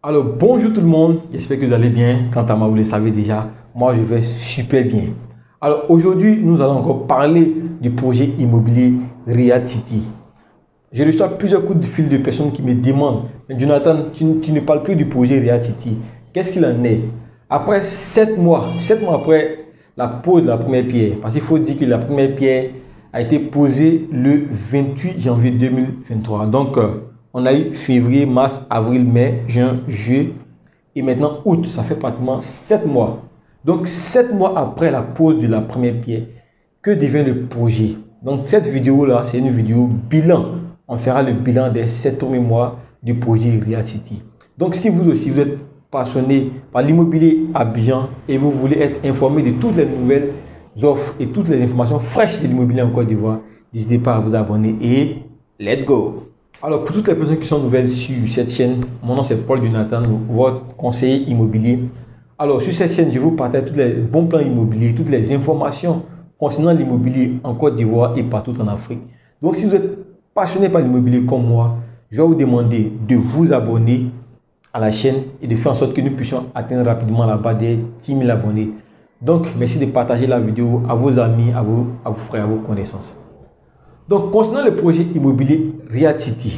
Alors bonjour tout le monde, j'espère que vous allez bien. Quant à moi, vous le savez déjà, moi je vais super bien. Alors aujourd'hui, nous allons encore parler du projet immobilier Riyad City. Je reçois plusieurs coups de fil de personnes qui me demandent: Jonathan, tu ne parles plus du projet Riyad City. Qu'est-ce qu'il en est? Après 7 mois après la pose de la première pierre, parce qu'il faut dire que la première pierre a été posée le 28 janvier 2023. Donc, on a eu février, mars, avril, mai, juin, juillet et maintenant août. Ça fait pratiquement 7 mois. Donc, 7 mois après la pose de la première pierre, que devient le projet? Donc, cette vidéo-là, c'est une vidéo bilan. On fera le bilan des 7 premiers mois du projet Riyad City. Donc, si vous aussi, vous êtes passionné par l'immobilier à Abidjan et vous voulez être informé de toutes les nouvelles offres et toutes les informations fraîches de l'immobilier en Côte d'Ivoire, n'hésitez pas à vous abonner et let's go! Alors, pour toutes les personnes qui sont nouvelles sur cette chaîne, mon nom c'est Paul Jonathan, votre conseiller immobilier. Alors, sur cette chaîne, je vous partage tous les bons plans immobiliers, toutes les informations concernant l'immobilier en Côte d'Ivoire et partout en Afrique. Donc, si vous êtes passionné par l'immobilier comme moi, je vais vous demander de vous abonner à la chaîne et de faire en sorte que nous puissions atteindre rapidement la barre des 10 000 abonnés. Donc, merci de partager la vidéo à vos amis, à vos frères, à vos connaissances. Donc, concernant le projet immobilier Riyad City,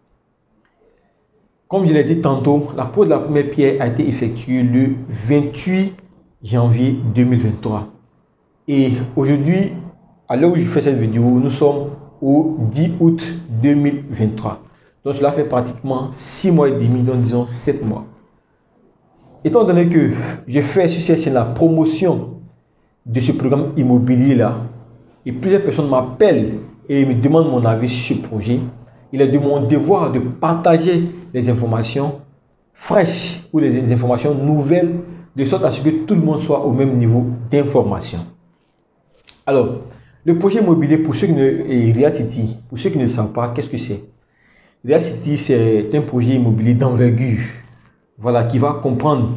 comme je l'ai dit tantôt, la pose de la première pierre a été effectuée le 28 janvier 2023. Et aujourd'hui, à l'heure où je fais cette vidéo, nous sommes au 10 août 2023. Donc, cela fait pratiquement 6 mois et demi, donc disons 7 mois. Étant donné que je fais sur cette chaîne la promotion de ce programme immobilier-là, et plusieurs personnes m'appellent et me demandent mon avis sur ce projet, il est de mon devoir de partager les informations fraîches ou les informations nouvelles, de sorte à ce que tout le monde soit au même niveau d'information. Alors, le projet immobilier, pour ceux qui ne, Riyad City, pour ceux qui ne le savent pas, qu'est-ce que c'est? Riyad City, c'est un projet immobilier d'envergure, voilà, qui va comprendre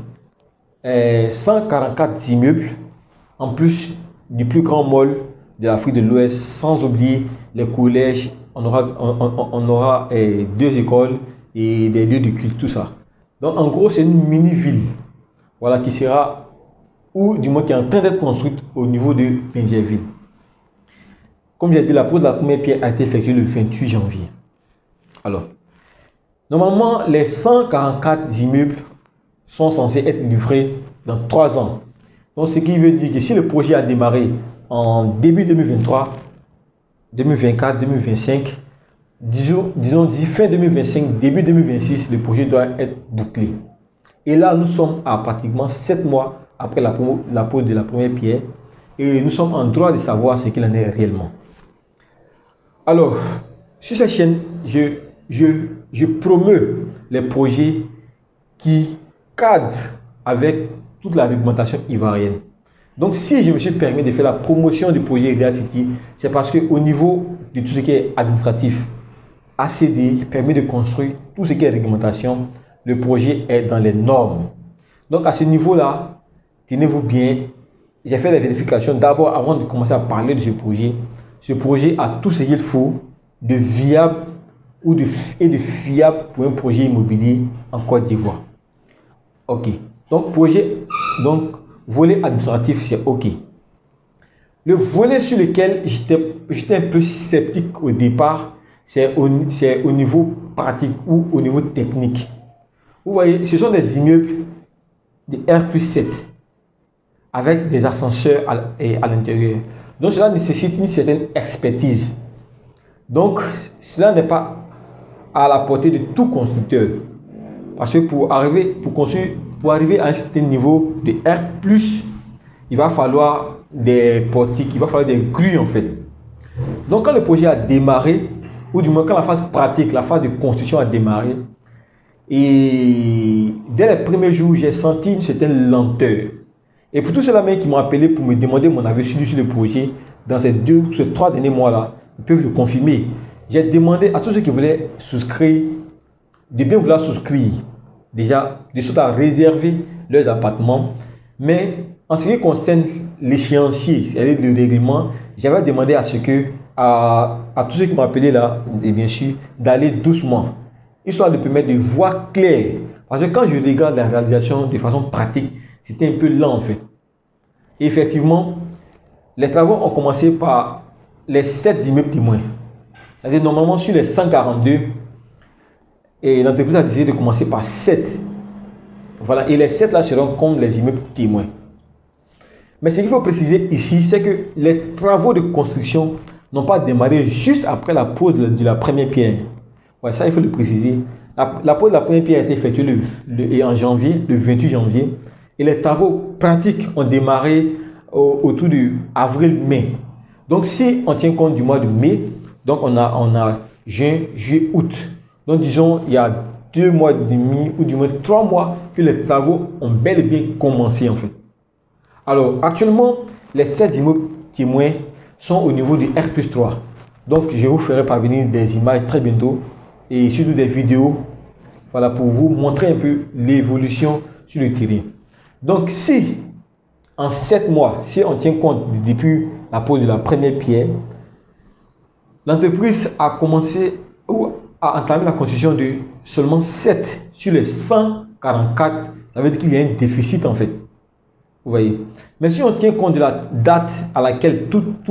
144 immeubles, en plus du plus grand mall de l'Afrique de l'Ouest, sans oublier les collèges. On aura 2 écoles et des lieux de culte, tout ça. Donc, en gros, c'est une mini-ville, voilà, qui sera, ou du moins qui est en train d'être construite au niveau de Pingerville. Comme j'ai dit, la pose de la première pierre a été effectuée le 28 janvier. Alors, normalement, les 144 immeubles sont censés être livrés dans 3 ans. Donc, ce qui veut dire que si le projet a démarré en début 2023, 2024, 2025, disons d'ici fin 2025, début 2026, le projet doit être bouclé. Et là, nous sommes à pratiquement 7 mois après la pose de la première pierre et nous sommes en droit de savoir ce qu'il en est réellement. Alors, sur cette chaîne, je promeux les projets qui cadrent avec toute la réglementation ivoirienne. Donc, si je me suis permis de faire la promotion du projet Riyad City, c'est parce qu'au niveau de tout ce qui est administratif, ACD, permis de construire, tout ce qui est réglementation, le projet est dans les normes. Donc, à ce niveau-là, tenez-vous bien, j'ai fait les vérifications d'abord avant de commencer à parler de ce projet. Ce projet a tout ce qu'il faut de viable et de fiable pour un projet immobilier en Côte d'Ivoire. Ok. Donc, volet administratif, c'est ok. Le volet sur lequel j'étais un peu sceptique au départ, c'est au niveau pratique ou au niveau technique. Vous voyez, ce sont des immeubles de R+7 avec des ascenseurs à l'intérieur. Donc, cela nécessite une certaine expertise. Donc, cela n'est pas à la portée de tout constructeur. Parce que pour arriver à un certain niveau de R+, il va falloir des portiques, il va falloir des grues en fait. Donc, quand le projet a démarré, ou du moins quand la phase pratique, la phase de construction a démarré, et dès les premiers jours, j'ai senti une certaine lenteur. Et pour tous ceux-là qui m'ont appelé pour me demander mon avis sur le projet, dans ces 3 derniers mois-là, ils peuvent le confirmer. J'ai demandé à tous ceux qui voulaient souscrire, de bien vouloir souscrire, déjà, de sorte à réserver leurs appartements. Mais en ce qui concerne l'échéancier, c'est-à-dire le règlement, j'avais demandé à tous ceux qui m'ont appelé là, et bien sûr, d'aller doucement. histoire de permettre de voir clair. Parce que quand je regarde la réalisation de façon pratique, c'était un peu lent en fait. Et effectivement, les travaux ont commencé par les 7 immeubles témoins. C'est-à-dire normalement sur les 142, et l'entreprise a décidé de commencer par 7. Voilà, et les 7 là seront comme les immeubles témoins. Mais ce qu'il faut préciser ici, c'est que les travaux de construction n'ont pas démarré juste après la pose de la première pierre. Ouais, ça, il faut le préciser. La pose de la première pierre a été effectuée en janvier, le 28 janvier. Et les travaux pratiques ont démarré autour de avril-mai. Donc, si on tient compte du mois de mai, donc on a juin, juillet, août. Donc, disons, il y a 2 mois et demi ou du moins 3 mois que les travaux ont bel et bien commencé en fait. Alors, actuellement, les 7 immeubles témoins sont au niveau du R+3. Donc, je vous ferai parvenir des images très bientôt et surtout des vidéos, voilà, pour vous montrer un peu l'évolution sur le terrain. Donc, si en 7 mois, si on tient compte depuis la pose de la première pierre, l'entreprise a commencé ou a entamé la construction de seulement 7 sur les 144. Ça veut dire qu'il y a un déficit en fait. Vous voyez. Mais si on tient compte de la date à laquelle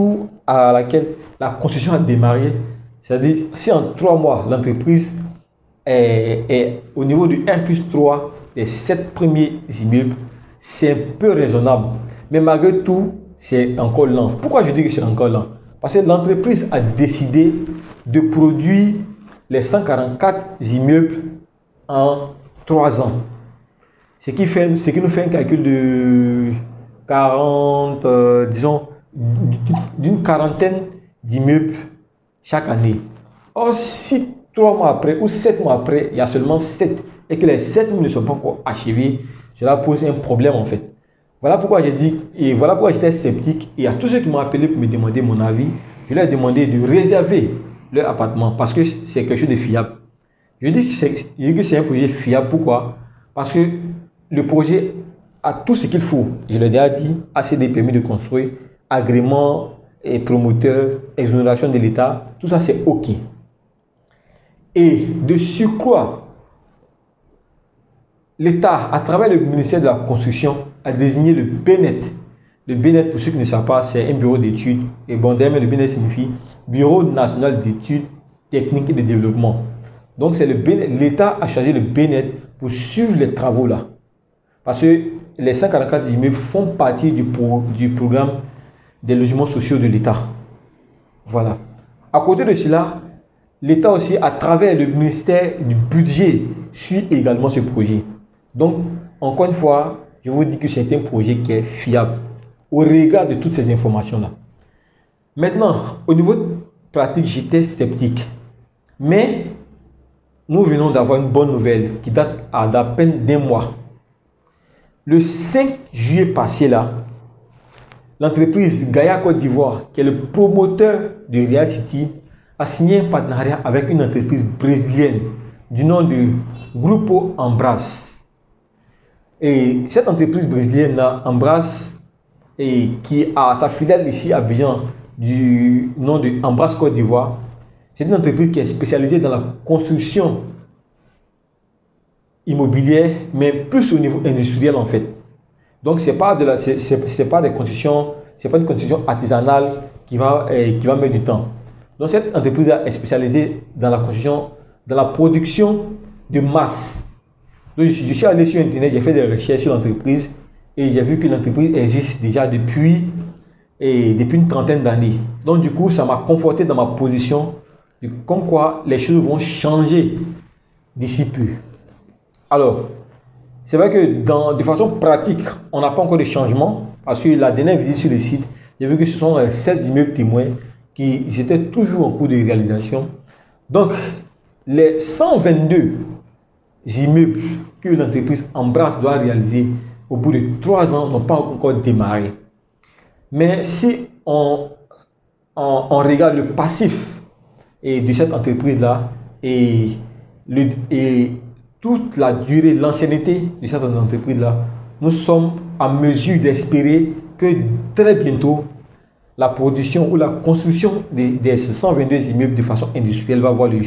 la construction a démarré, c'est-à-dire si en 3 mois l'entreprise est au niveau du R+3 des 7 premiers immeubles, c'est un peu raisonnable. Mais malgré tout, c'est encore lent. Pourquoi je dis que c'est encore lent? Parce que l'entreprise a décidé de produire les 144 immeubles en 3 ans. Ce qui nous fait un calcul de 40, disons, d'une quarantaine d'immeubles chaque année. Or, si 3 mois après ou 7 mois après, il y a seulement 7 et que les 7 ne sont pas encore achevés, cela pose un problème en fait. Voilà pourquoi j'ai dit, et voilà pourquoi j'étais sceptique. Et à tous ceux qui m'ont appelé pour me demander mon avis, je leur ai demandé de réserver leur appartement parce que c'est quelque chose de fiable. Je dis que c'est un projet fiable. Pourquoi? Parce que le projet a tout ce qu'il faut. Je l'ai déjà dit, assez de permis de construire, agrément et promoteur, exonération de l'État, tout ça c'est OK. Et de surcroît, l'État, à travers le ministère de la Construction, a désigné le BNET. Le BNET, pour ceux qui ne savent pas, c'est un bureau d'études. Et bon, d'ailleurs, le BNET signifie Bureau national d'études techniques et de développement. Donc, c'est l'État a chargé le BNET pour suivre les travaux là. Parce que les 144 immeubles font partie du programme des logements sociaux de l'État. Voilà. À côté de cela, l'État aussi, à travers le ministère du budget, suit également ce projet. Donc, encore une fois, je vous dis que c'est un projet qui est fiable au regard de toutes ces informations-là. Maintenant, au niveau pratique, j'étais sceptique. Mais nous venons d'avoir une bonne nouvelle qui date d'à peine d'1 mois. Le 5 juillet passé là, l'entreprise Gaïa Côte d'Ivoire, qui est le promoteur de Real City, a signé un partenariat avec une entreprise brésilienne du nom de Grupo Ambras. Et cette entreprise brésilienne là, Ambras, et qui a sa filiale ici à Abidjan du nom de Ambras Côte d'Ivoire, c'est une entreprise qui est spécialisée dans la construction immobilière, mais plus au niveau industriel en fait. Donc c'est pas des constructions, c'est pas une construction artisanale qui va mettre du temps. Donc cette entreprise est spécialisée dans la construction, dans la production de masse. Donc je suis allé sur internet, j'ai fait des recherches sur l'entreprise et j'ai vu que l'entreprise existe déjà depuis une trentaine d'années. Donc du coup ça m'a conforté dans ma position comme quoi les choses vont changer d'ici peu. Alors, c'est vrai que de façon pratique, on n'a pas encore de changement parce que la dernière visite sur le site, j'ai vu que ce sont 7 immeubles témoins qui étaient toujours en cours de réalisation. Donc, les 122 immeubles que l'entreprise Ambras doit réaliser au bout de 3 ans n'ont pas encore démarré. Mais si on regarde le passif de cette entreprise-là et toute la durée, l'ancienneté de cette entreprise-là, nous sommes en mesure d'espérer que très bientôt, la production ou la construction des 122 immeubles de façon industrielle va voir le jour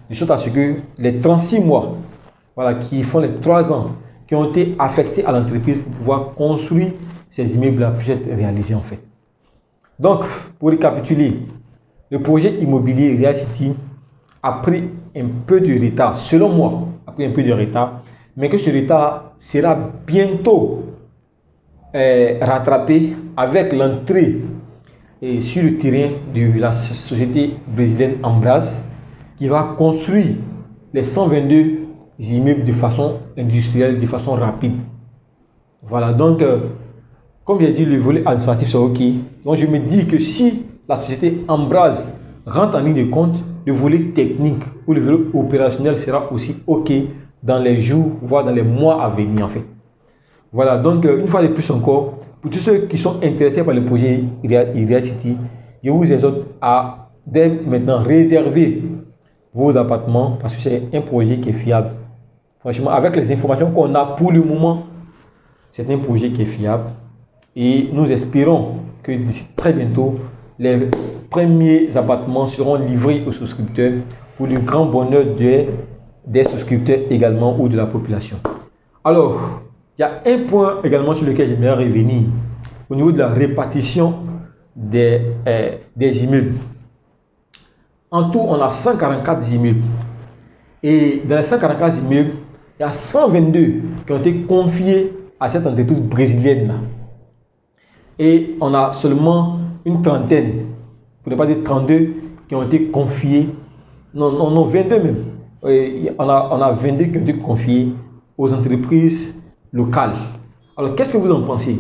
de sorte à ce que les 36 mois, voilà, qui font les 3 ans, qui ont été affectés à l'entreprise pour pouvoir construire ces immeubles-là puissent être réalisés en fait. Donc, pour récapituler, le projet immobilier Real City a pris un peu de retard, selon moi, a pris un peu de retard, mais que ce retard sera bientôt rattrapé avec l'entrée sur le terrain de la société brésilienne Ambras, qui va construire les 122 immeubles de façon industrielle, de façon rapide. Voilà, donc, comme j'ai dit, le volet administratif c'est OK. Donc, je me dis que si la société Ambras rentre en ligne de compte, le volet technique ou le volet opérationnel sera aussi OK dans les jours, voire dans les mois à venir en fait. Voilà, donc, une fois de plus encore, pour tous ceux qui sont intéressés par le projet Real City, je vous exhorte à dès maintenant réserver vos appartements parce que c'est un projet qui est fiable. Franchement, avec les informations qu'on a pour le moment, c'est un projet qui est fiable. Et nous espérons que d'ici très bientôt, les premiers appartements seront livrés aux souscripteurs pour le grand bonheur des souscripteurs également ou de la population. Alors, il y a un point également sur lequel j'aimerais revenir au niveau de la répartition des immeubles. En tout, on a 144 immeubles. Et dans les 144 immeubles, il y a 122 qui ont été confiés à cette entreprise brésilienne là. Et on a seulement une trentaine, pour ne pas dire 32, qui ont été confiés. Non, 22 même. On a 22 qui ont été confiés aux entreprises locales. Alors, qu'est-ce que vous en pensez?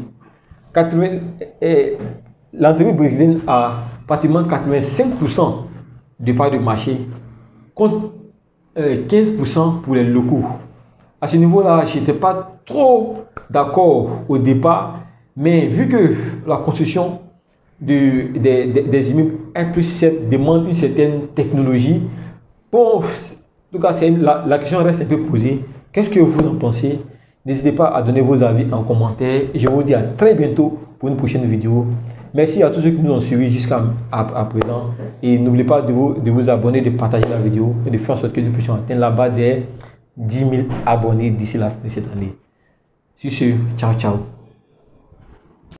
L'entreprise brésilienne a pratiquement 85% de part de marché contre 15% pour les locaux. À ce niveau-là, je n'étais pas trop d'accord au départ, mais vu que la construction des immeubles 1+7 demande une certaine technologie, bon, en tout cas, la question reste un peu posée. Qu'est-ce que vous en pensez? N'hésitez pas à donner vos avis en commentaire. Je vous dis à très bientôt pour une prochaine vidéo. Merci à tous ceux qui nous ont suivis jusqu'à présent. Et n'oubliez pas de vous abonner, de partager la vidéo et de faire en sorte que nous puissions atteindre la barre des 10 000 abonnés d'ici la fin de cette année. Sur ce, ciao, ciao.